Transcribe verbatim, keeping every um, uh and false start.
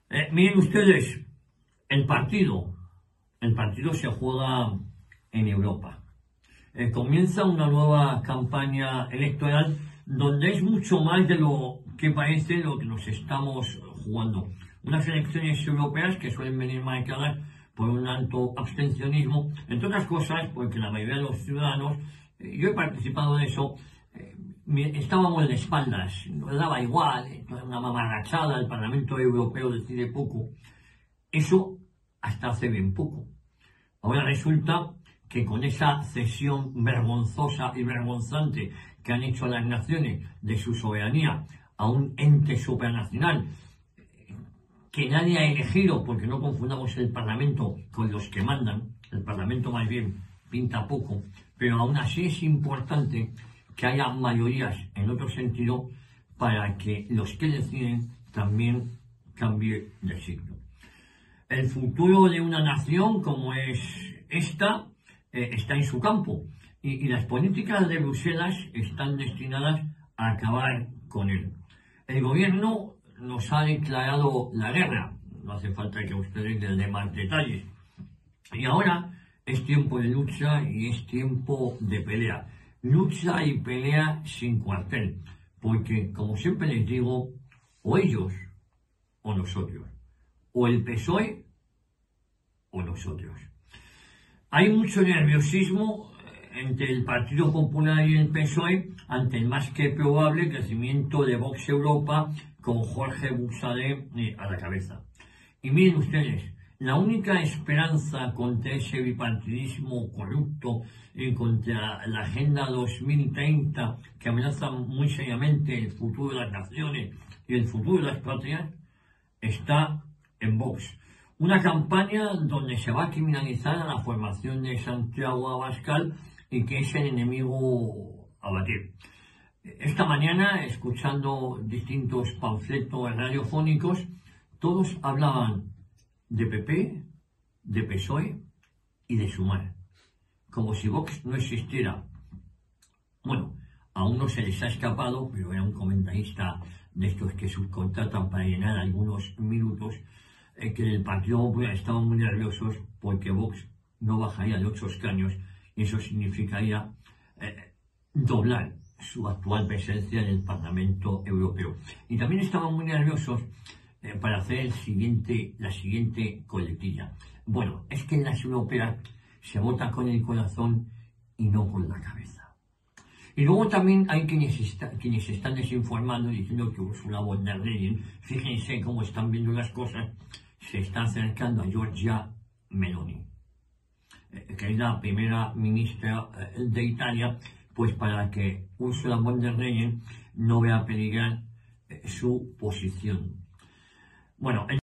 Eh, miren ustedes, el partido, el partido se juega en Europa. Eh, comienza una nueva campaña electoral donde es mucho más de lo que parece lo que nos estamos jugando. Unas elecciones europeas que suelen venir marcadas por un alto abstencionismo, entre otras cosas porque la mayoría de los ciudadanos, eh, yo he participado en eso, eh, estábamos de espaldas, nos daba igual, eh, una mamarrachada, el Parlamento Europeo decide poco. Eso hasta hace bien poco. Ahora resulta que con esa cesión vergonzosa y vergonzante que han hecho las naciones de su soberanía a un ente supranacional que nadie ha elegido, porque no confundamos el Parlamento con los que mandan, el Parlamento más bien pinta poco, pero aún así es importante que haya mayorías en otro sentido para que los que deciden también cambie de signo. El futuro de una nación como es esta eh, está en su campo y, y las políticas de Bruselas están destinadas a acabar con él. El gobierno nos ha declarado la guerra, no hace falta que ustedes les dé más detalles. Y ahora es tiempo de lucha y es tiempo de pelea. Lucha y pelea sin cuartel, porque como siempre les digo, o ellos o nosotros, o el P S O E o nosotros. Hay mucho nerviosismo entre el Partido Popular y el P S O E ante el más que probable crecimiento de Vox Europa con Jorge Buxadé a la cabeza. Y miren ustedes, la única esperanza contra ese bipartidismo corrupto y contra la Agenda dos mil treinta que amenaza muy seriamente el futuro de las naciones y el futuro de las patrias está en Vox. Una campaña donde se va a criminalizar a la formación de Santiago Abascal y que es el enemigo a batir. Esta mañana, escuchando distintos panfletos radiofónicos, todos hablaban de P P, de P S O E y de Sumar, como si Vox no existiera. Bueno, a uno se les ha escapado, pero era un comentarista de estos que subcontratan para llenar algunos minutos, eh, que el Partido Popular estaban muy nerviosos porque Vox no bajaría de ocho escaños y eso significaría eh, doblar su actual presencia en el Parlamento Europeo. Y también estaban muy nerviosos eh, para hacer el siguiente, la siguiente coletilla. Bueno, es que en las europeas se vota con el corazón y no con la cabeza. Y luego también hay quienes, está, quienes están desinformando diciendo que Ursula von der Leyen, fíjense cómo están viendo las cosas, se está acercando a Giorgia Meloni, eh, que es la primera ministra eh, de Italia, pues para que Ursula von der Leyen no vea peligrar eh, su posición. Bueno,